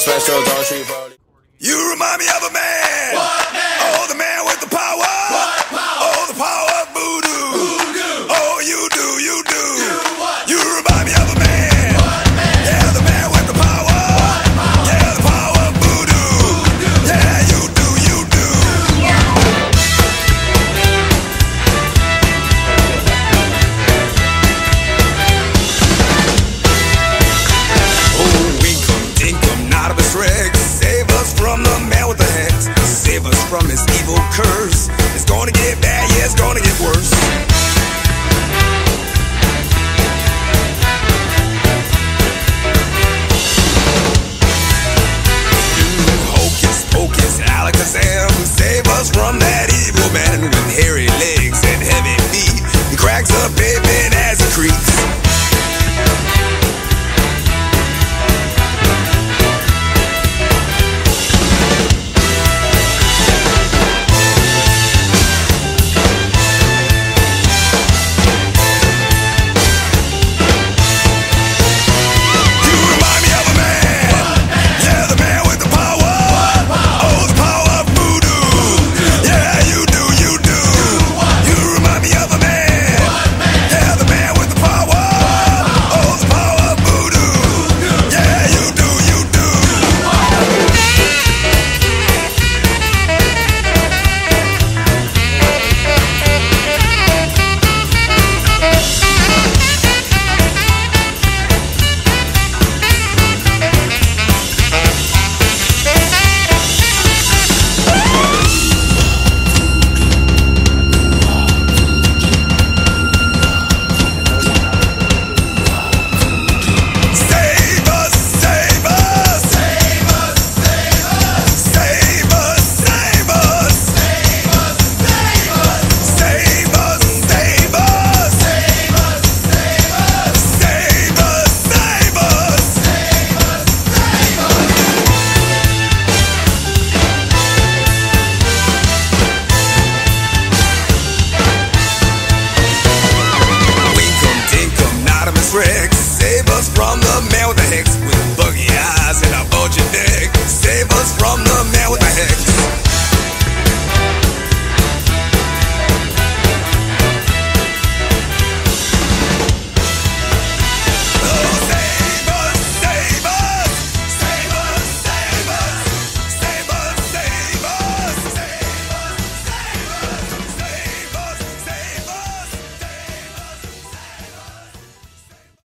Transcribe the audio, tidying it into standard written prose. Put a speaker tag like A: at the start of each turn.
A: You remind me of a man. What man? Oh, the man with the power. What power? Oh, the power of voodoo. Voodoo. Oh, you do, you do. Do what? You remind me of a man. What man? Yeah, the man with the power. What power? Yeah, the power of voodoo. Voodoo. Yeah, you do, you do. Do what? Oh, winkum, dinkum, not of a Shrek. Save us from the man with the hex. Save us from his evil curse. It's gonna get bad, yeah, it's gonna get worse. Hocus pocus, alakazam. Save us from that evil man with hairy legs and heavy feet. He cracks up pavement as he creeps. Rex.